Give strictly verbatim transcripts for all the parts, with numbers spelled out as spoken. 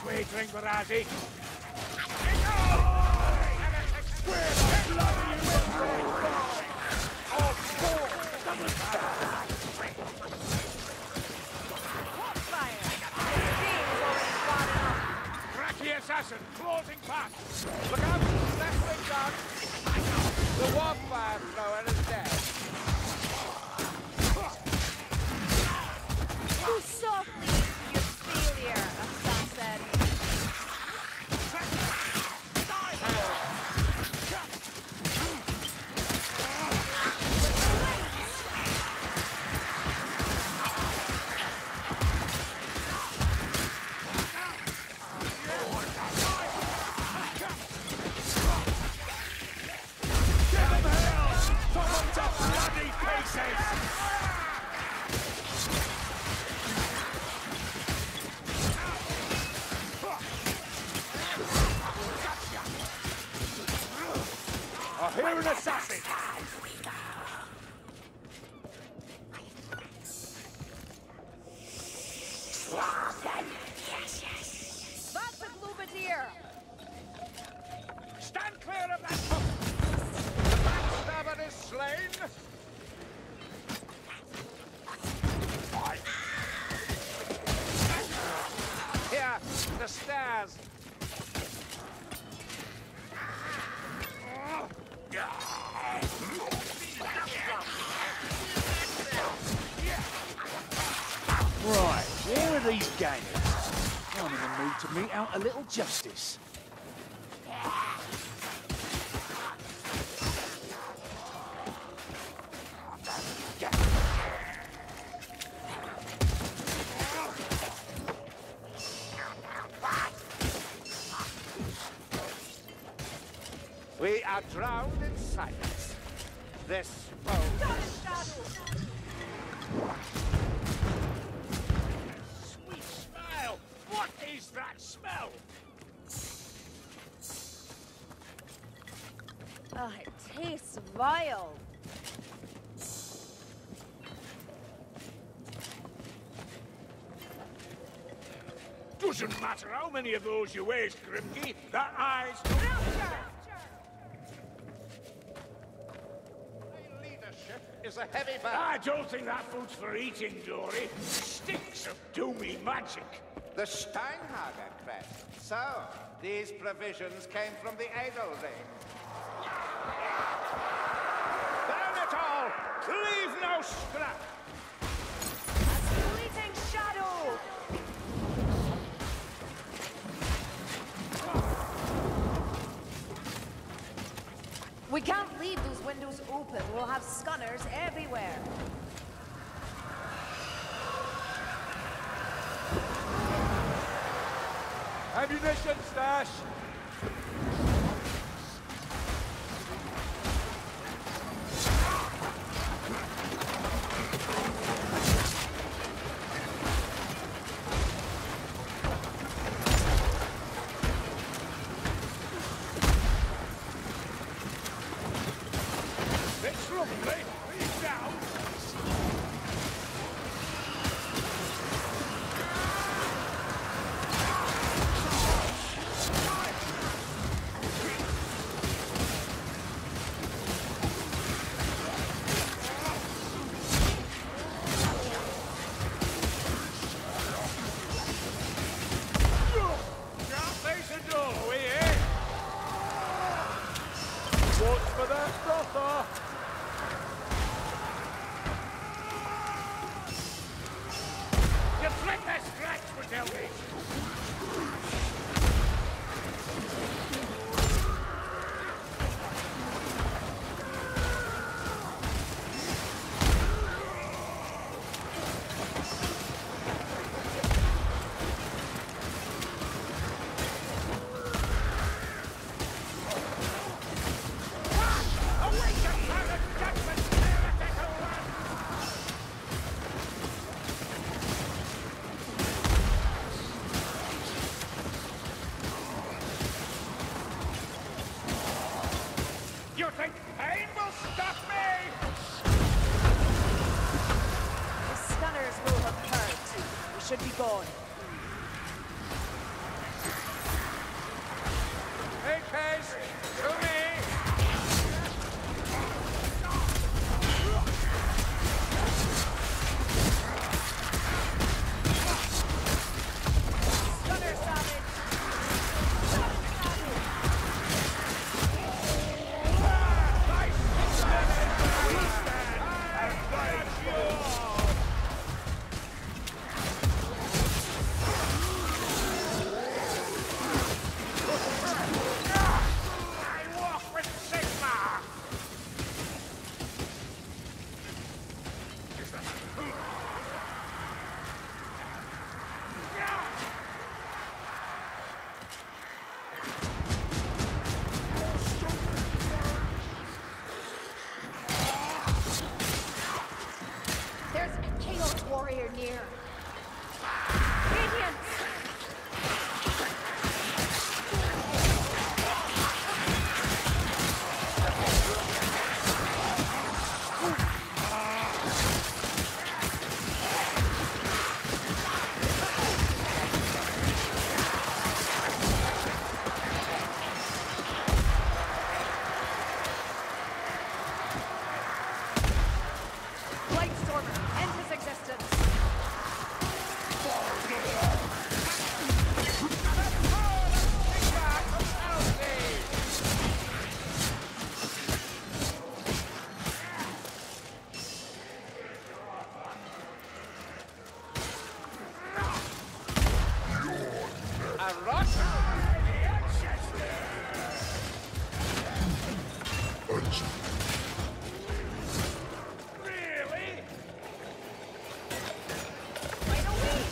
way, Dringbarazzi. Cracky assassin, closing past. Look out! Left wing gun! The wildfire thrower is dead. Move softly into your failure, assassin. I hear an assassin! That's a Glubadier! Stand clear of that hook! The backstabber is slain! Here, the stairs! Right, where are these gangers? I'm in the mood to mete out a little justice. We are drowned in silence. This foe Sweet smile! What is that smell? Oh, it tastes vile. Doesn't matter how many of those you waste, Grimke. That eye's... leadership is a heavy burden. I don't think that food's for eating, Dory. Stinks of doomy magic. The Steinhager crest. So, these provisions came from the Edelring. Burn it all! Leave no scrap! Fleeting shadow! We can't leave those windows open. We'll have scanners everywhere. Ammunition stash! It's lovely. He's down. Can't face a doorway, eh? Watch for that frother! You flip that scratch for Delby. Awaken, Pilot Judgment! Heretical one! You think pain will stop me? The scanners will have heard. We should be gone. Really? Right away!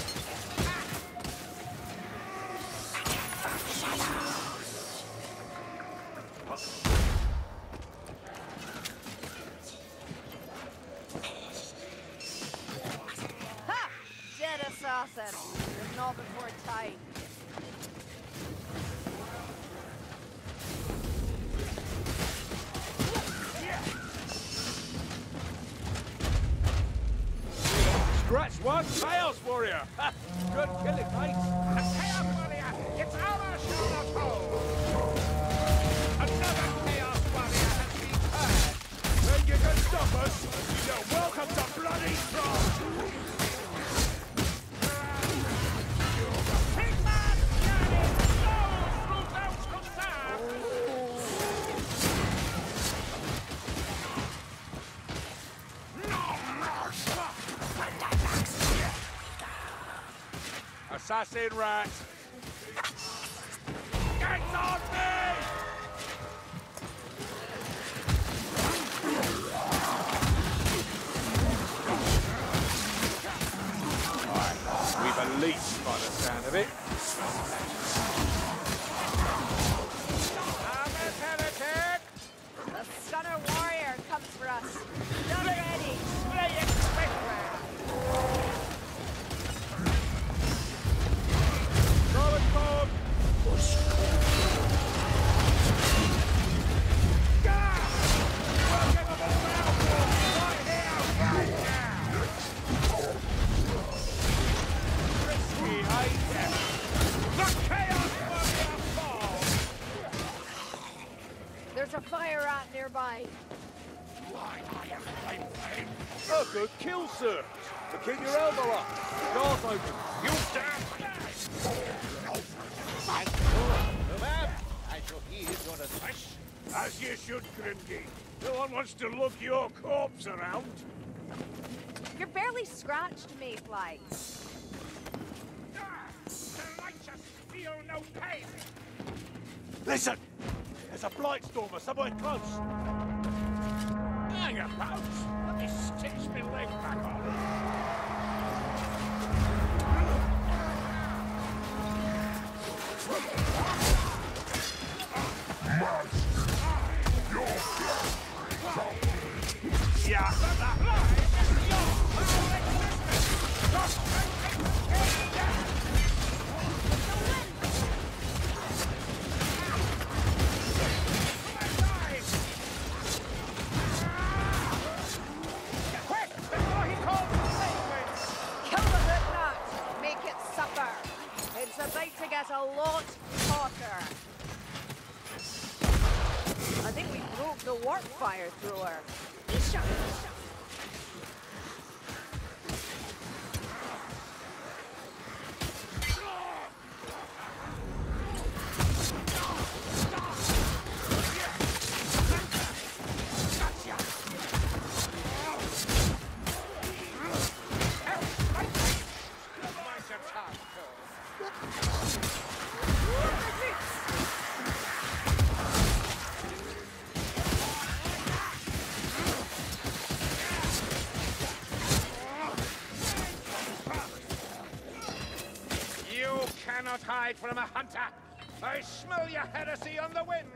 Ha! Dead assassin. But not before time. Scratch one, Chaos Warrior! Ha! Good killing, mate! The Chaos Warrior! It's our Charlotte Hole! Another Chaos Warrior has been heard! Think you can stop us? You're welcome to bloody Tron! Pigman! Yanni! Those through those conserve! Assassin rat! Get on me! We've a leech by the sound of it. I'm a heretic! The Stunner Warrior comes for us. Get ready! Slay it quickly! Rolling forward! There's a fire rat nearby. A good kill, sir. But keep your elbow up. Doors open. You damn I shall heed your advice. As you should, Grimgate. No one wants to lug your corpse around. You're barely scratched, Mayfly. The righteous feel no pain. Listen! There's a blight stormer somewhere close. Hang about. Let me stitch my leg back on. Yeah. Kill the Bootnut! Make it suffer! It's about to get a lot hotter. I think we broke the warp fire thrower. Isha! You cannot hide from a hunter. I smell your heresy on the wind.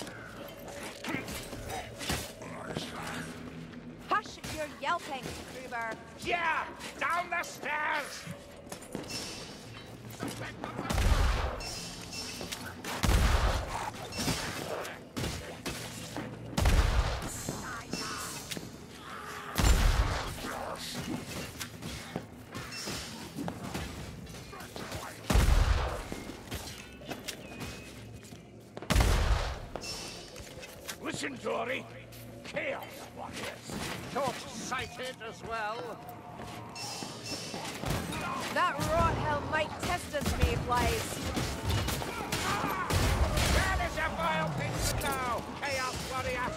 Hush your yelping, Gruber. Yeah, down the stairs. Listen, Dory. Chaos Warriors. Short-sighted as well. That rot hell might test us, Mayflies. Where is your vile thing now, Chaos Warrior?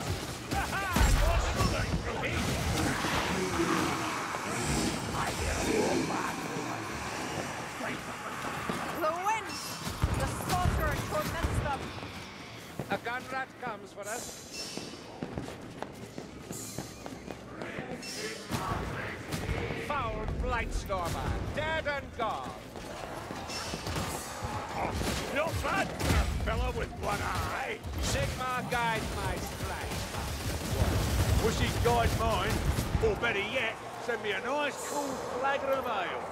The wind! The sorcerer torments them. A gun rat comes for us. Foul Blightstormer, dead and gone. Oh, not bad for a fellow with one eye. Sigmar guide my splash. Wish he'd guide mine, or better yet, send me a nice cool flagon of ale.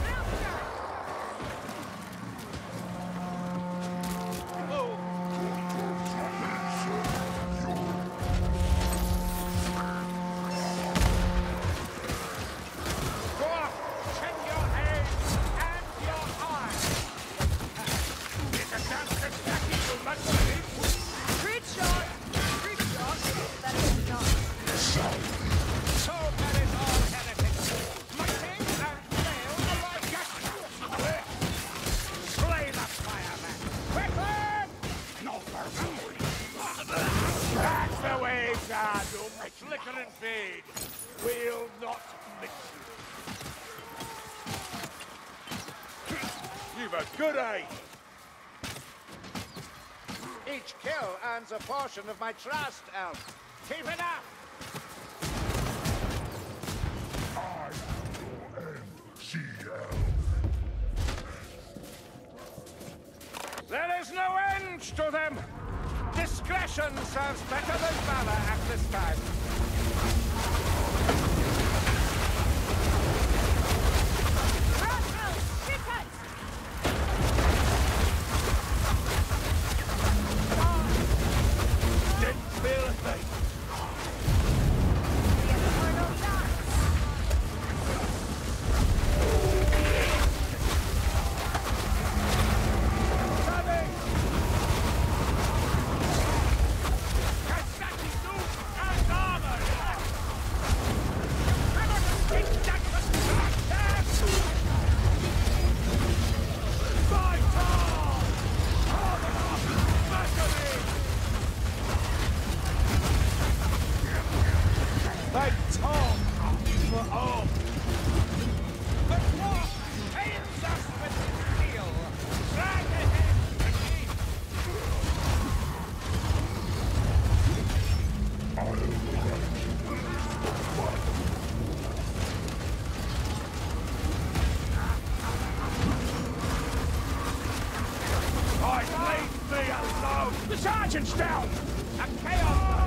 Oh. Go up, check your head and your eyes. It's a chance to stack equal much for him. Great shot! Great shot! That is not. So perish all heretics. Mighty and frail alike. Slay the fireman. Quickly! No mercy. That's the way, Gardle. Flicker and fade. We'll not mix you. You've a good aim. Each kill earns a portion of my trust, Elf. Keep it up! There is no end to them! Discretion serves better than valor at this time. Rascal! Shoot it! Didn't feel a thing. The Infernal Dance! Cassati suit and armor! You cannot escape Jackson! My Tom! Armor up! Massacre! Thank Tom for arm. The dwarf pains us with his steel! Drag ahead, Ricky! I leave me alone. The sergeant's down. A chaos